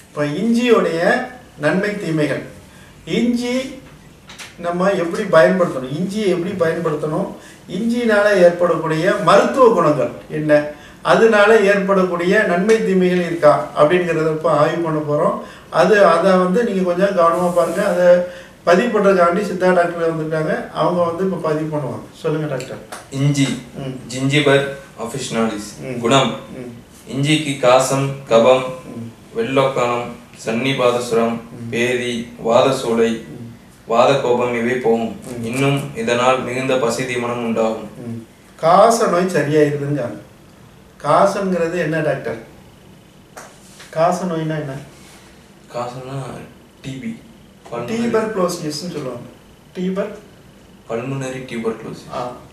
இப்போ இஞ்சியோடைய நன்மை தீமைகள். இஞ்சி நம்ம எப்படி பயன்படுத்தணும், இஞ்சியை எப்படி பயன்படுத்தணும், இஞ்சினால் ஏற்படக்கூடிய மருத்துவ குணங்கள் என்ன, அதனால ஏற்படக்கூடிய நன்மை தீமைகள் இருக்கா அப்படிங்கிறத இப்போ ஆய்வு பண்ண போகிறோம். அதை வந்து நீங்கள் கொஞ்சம் கவனமாக பாருங்கள். அதை பதிவு பண்ணுறதுக்காண்டி சித்தா டாக்டர் வந்திருக்காங்க. அவங்க வந்து இப்போ பதிவு பண்ணுவாங்க. சொல்லுங்கள் டாக்டர். இஞ்சி ஜிஞ்சிபர் ஆஃபிஷனாலிஸ். குணம்: இஞ்சிக்கு காசம், கபம், வெள்ளோக்கானம், சன்னிபாதசுரம், பேதி, வாதசூளை, வாத கோபம் இவை போகும். இன்னும் இதனால் மிகுந்த பசி தீமனம் உண்டாகும். காச நோய் சரியாயிருதுங்க. காசங்கிறது என்ன டாக்டர்? காச நோய்னா என்ன? காசம்னா டிபி, டியூபர்குலோசிஸ்ன்னு சொல்லுவாங்க. Pulmonary tuberculosis.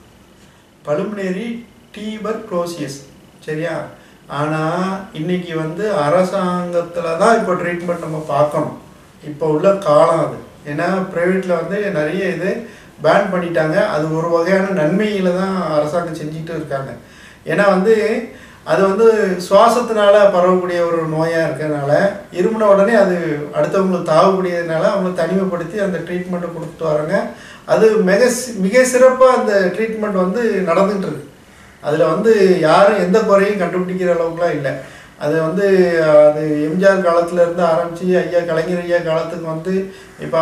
பல்முனரி டியூபர்குலோசிஸ், சரியா? ஆனால் இன்னைக்கு வந்து அரசாங்கத்தில் தான் இப்போ ட்ரீட்மெண்ட் நம்ம பார்க்கணும். இப்போ உள்ள காலம் அது. ஏன்னா ப்ரைவேட்டில் வந்து நிறைய இது பேன் பண்ணிட்டாங்க. அது ஒரு வகையான நன்மையில தான் அரசாங்கம் செஞ்சுட்டு இருக்காங்க. ஏன்னா வந்து அது வந்து சுவாசத்தினால பரவக்கூடிய ஒரு நோயாக இருக்கிறதுனால, இருமுன உடனே அது அடுத்தவங்களுக்கு தாவக்கூடியதுனால அவங்கள தனிமைப்படுத்தி அந்த ட்ரீட்மெண்ட்டை கொடுத்துட்டு வராங்க. அது மிக சிறப்பாக அந்த ட்ரீட்மெண்ட் வந்து நடந்துகிட்டு இருக்கு. அதில் வந்து யாரும் எந்த குறையும் கண்டுபிடிக்கிற அளவுக்குலாம் இல்லை. அது வந்து அது எம்ஜிஆர் காலத்துலேருந்து ஆரம்பித்து கலைஞர் ஐயா காலத்துக்கு வந்து இப்போ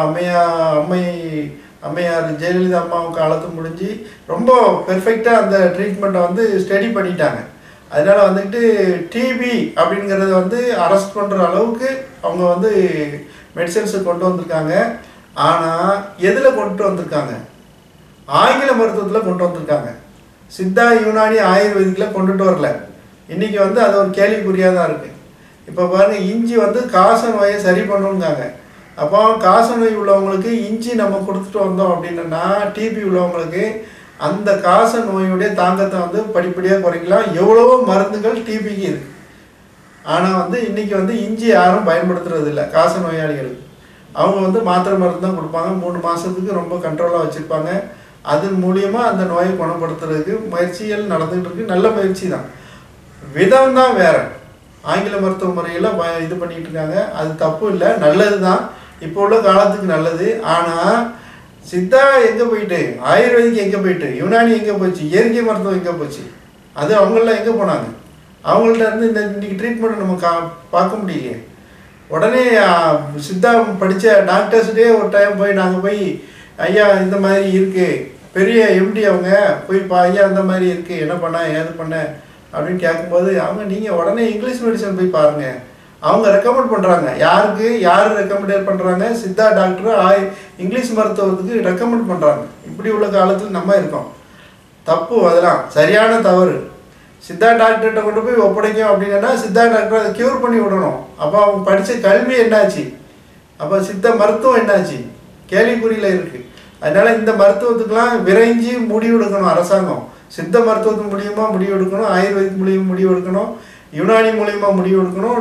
அம்மையார் ஜெயலலிதா அம்மா காலத்து முடிஞ்சு ரொம்ப பெர்ஃபெக்டாக அந்த ட்ரீட்மெண்ட்டை வந்து ஸ்டடி பண்ணிட்டாங்க. அதனால் வந்துட்டு டிபி அப்படிங்கிறத வந்து அரெஸ்ட் பண்ணுற அளவுக்கு அவங்க வந்து மெடிசன்ஸை கொண்டு வந்திருக்காங்க. ஆனால் எதில் கொண்டு வந்திருக்காங்க? ஆங்கில மருத்துவத்தில் கொண்டு வந்திருக்காங்க. சித்தா, யுனானி, ஆயுர்வேதிக்கில் கொண்டுட்டு வரல. இன்றைக்கி வந்து அது ஒரு கேள்விக்குறியாக தான் இருக்குது. இப்போ பாருங்கள், இஞ்சி வந்து காச நோயை சரி பண்ணணுங்காங்க. அப்போ காச நோய் உள்ளவங்களுக்கு இஞ்சி நம்ம கொடுத்துட்டு வந்தோம் அப்படின்னா, டிபி உள்ளவங்களுக்கு அந்த காச நோயுடைய தாக்கத்தை வந்து படிப்படியாக குறைக்கலாம். எவ்வளவோ மருந்துகள் டிபிக்கு இருக்குது. ஆனால் வந்து இன்றைக்கி வந்து இஞ்சி யாரும் பயன்படுத்துறது இல்லை காச நோயாளிகளுக்கு. அவங்க வந்து மாத்திரை மருந்து தான் கொடுப்பாங்க. 3 மாதத்துக்கு ரொம்ப கண்ட்ரோலாக வச்சுருப்பாங்க. அதன் மூலியமாக அந்த நோயை குணப்படுத்துறதுக்கு முயற்சிகள் நடந்துகிட்டு இருக்கு. நல்ல முயற்சி தான், விதம் தான் வேறு. ஆங்கில மருத்துவ முறையெல்லாம் இது பண்ணிகிட்டு இருக்காங்க. அது தப்பு இல்லை, நல்லது தான், இப்போ உள்ள காலத்துக்கு நல்லது. ஆனால் சித்தா எங்கே போயிட்டு, ஆயுர்வேதிக்கு எங்கே போயிட்டு, யுனானி எங்கே போச்சு, இயற்கை மருத்துவம் எங்கே போச்சு? அது அவங்களெலாம் எங்கே போனாங்க? அவங்கள்ட்ட இருந்து இன்றைக்கி ட்ரீட்மெண்ட் நம்ம பார்க்க முடியலையே. உடனே சித்தா படித்த டாக்டர்ஸ்டே ஒரு டைம் போய் நாங்கள் போய், ஐயா இந்த மாதிரி இருக்குது, பெரிய எம்டி அவங்க போய் ஐயா இந்த மாதிரி இருக்குது, என்ன பண்ண ஏது பண்ண அப்படின்னு கேட்கும்போது அவங்க நீங்கள் உடனே இங்கிலீஷ் மெடிசன் போய் பாருங்கள், அவங்க ரெக்கமெண்ட் பண்ணுறாங்க. யார் ரெக்கமெண்ட் பண்ணுறாங்க? சித்தா டாக்டர் இங்கிலீஷ் மருத்துவத்துக்கு ரெக்கமெண்ட் பண்ணுறாங்க. இப்படி உள்ள காலத்தில் நம்ம இருக்கோம். தப்பு, அதெல்லாம் சரியான தவறு. சித்தா டாக்டர்கிட்ட கொண்டு போய் ஒப்படைக்கும் அப்படின்னா சித்தா டாக்டர் அதை க்யூர் பண்ணி விடணும். அப்போ அவங்க படித்த கல்வி என்னாச்சு? அப்போ சித்த மருத்துவம் என்னாச்சு? கேள்விக்குறியில் இருக்குது. அதனால் இந்த மருத்துவத்துக்கெலாம் விரைஞ்சி முடிவு எடுக்கணும் அரசாங்கம். சித்த மருத்துவத்து மூலியமாக முடிவு எடுக்கணும், ஆயுர்வேதிக் மூலியமாக முடிவு எடுக்கணும், யுனானி மூலியமாக முடிவு எடுக்கணும்.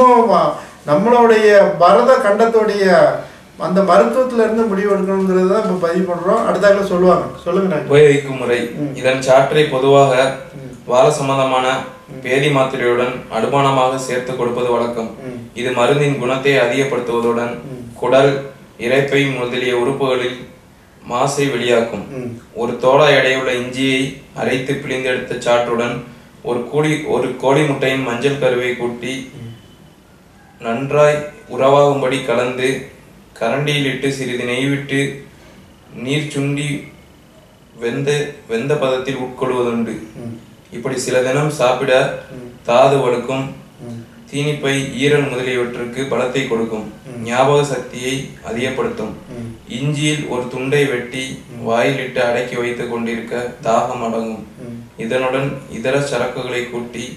நம்மளுடைய பரத கண்டத்துடைய அந்த மருத்துவத்திலிருந்து முடிவு எடுக்கணுங்கிறது தான் இப்போ பதிவு பண்ணுறோம். அடுத்தாக்கில் சொல்லுங்க. உபயோகிக்கும் முறை: இதன் சாற்றை பொதுவாக வார சம்பந்தமான பேதி மாத்திரையுடன் அனுபானமாக சேர்த்து கொடுப்பது வழக்கம். இது மருந்தின் குணத்தை அதிகப்படுத்துவதுடன் குடல், இரைப்பை முதலிய உறுப்புகளில் மாசை வெளியாக்கும். ஒரு தோடா எடையுள்ள இஞ்சியை அரைத்து பிழிந்தெடுத்த சாற்றுடன் ஒரு கோழி முட்டையின் மஞ்சள் கருவை கூட்டி நன்றாய் உறவாகும்படி கலந்து கரண்டியில் இட்டு சிறிது நெய் விட்டு நீர் சுண்டி வெந்த பதத்தில் உட்கொள்வதுண்டு. இப்படி சில தினம் சாப்பிட தாது வலுக்கும், தீனிப்பை, ஈரல் முதலியவற்றுக்கு பலத்தை கொடுக்கும், ஞாபக சக்தியை அதிகப்படுத்தும். இஞ்சியில் ஒரு துண்டை வெட்டி வாயிலிட்டு அடக்கி வைத்துக் கொண்டிருக்க தாகம் அடங்கும். இதனுடன் இதர சரக்குகளை கூட்டி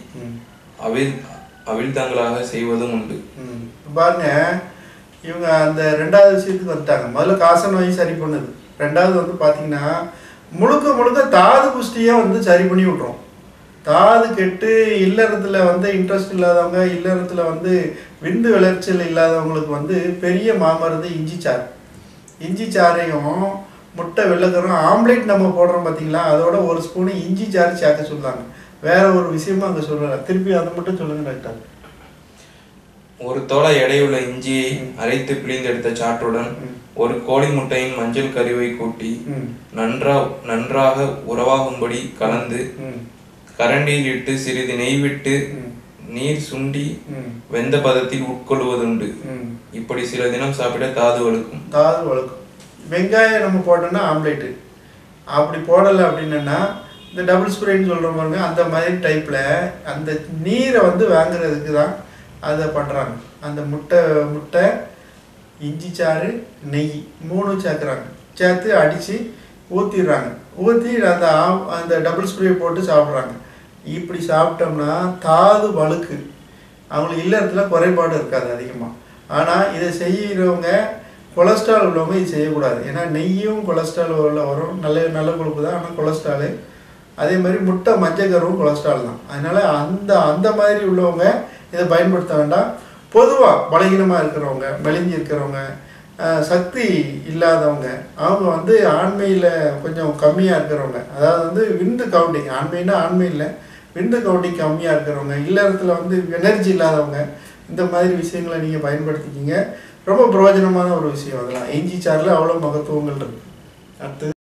அவிழ்தங்களாக செய்வதும் உண்டு. பாருங்க, இவங்க அந்த 2வது விஷயத்துக்கு வந்துட்டாங்க. முதல்ல காச நோய் சரி பண்ணுது. 2வது வந்து பார்த்தீங்கன்னா முழுக்க தாது புஷ்டியை வந்து சரி பண்ணி விட்றோம். தாது கெட்டு இல்லறத்தில் வந்து இன்ட்ரெஸ்ட் இல்லாதவங்க, இல்லறத்தில் வந்து விந்து விளைச்சல் இல்லாதவங்களுக்கு வந்து பெரிய மாமருந்து இஞ்சி சாறையும் முட்டை வெள்ளைக்கரும் ஆம்லேட் நம்ம போடுறோம் பார்த்தீங்களா, அதோட 1 ஸ்பூனு இஞ்சி சாறு சேர்க்க சொல்லுவாங்க. வேற ஒரு விஷயமும் அங்கே சொல்லலை. திருப்பி அதை மட்டும் சொல்லுங்க டாக்டர். ஒரு தோளை எடையுள்ள இஞ்சியை அரைத்து பிழிந்தெடுத்த சாற்றுடன் ஒரு கோழி முட்டையின் மஞ்சள் கருவை கூட்டி நன்றாக உறவாகும்படி கலந்து கரண்டியில் இட்டு சிறிது நெய் விட்டு நீர் சுண்டி வெந்த பதத்தில் உட்கொள்வதுண்டு. இப்படி சில தினம் சாப்பிட தாது வழுக்கும். வெங்காயம் நம்ம போட்டோம்னா ஆம்லேட்டு, அப்படி போடலை அப்படின்னா இந்த டபுள் ஸ்ப்ரேன்னு சொல்கிற பாருங்க, அந்த மாதிரி டைப்பில் அந்த நீரை வந்து வாங்குறதுக்கு தான் அதை பண்ணுறாங்க. அந்த முட்டை இஞ்சி சாறு நெய் 3 சேர்க்குறாங்க, சேர்த்து அடித்து ஊற்றிடுறாங்க. ஊற்றி அந்த டபுள் ஸ்ப்ரே போட்டு சாப்பிட்றாங்க. இப்படி சாப்பிட்டோம்னா தாது வழுக்கு, அவங்களுக்கு இல்லறத்துல குறைபாடு இருக்காது அதிகமாக. ஆனால் இதை செய்கிறவங்க கொலஸ்ட்ரால் உள்ளவங்க இது செய்யக்கூடாது. ஏன்னா நெய்யும் கொலஸ்ட்ரால் வரும், நல்ல கொழுப்பு தான், ஆனால் கொலஸ்ட்ராலு. அதே மாதிரி முட்டை மஞ்சக்கருவும் கொலஸ்ட்ரால் தான். அதனால் அந்த மாதிரி உள்ளவங்க இதை பயன்படுத்த வேண்டாம். பொதுவாக பலகீனமாக இருக்கிறவங்க, மெலிஞ்சி இருக்கிறவங்க, சக்தி இல்லாதவங்க, அவங்க வந்து ஆண்மையில் கொஞ்சம் கம்மியாக இருக்கிறவங்க, அதாவது வந்து விந்து கவுண்டிங், ஆண்மைன்னா ஆண்மை இல்லை, விந்து கவுண்டிங் கம்மியாக இருக்கிறவங்க, இல்லறத்தில் வந்து எனர்ஜி இல்லாதவங்க, இந்த மாதிரி விஷயங்களை நீங்கள் பயன்படுத்திக்கிங்க. ரொம்ப பிரயோஜனமான ஒரு விஷயம். அதெல்லாம் இஞ்சி சாறில் அவ்வளோ மகத்துவங்கள் இருக்குது. அடுத்து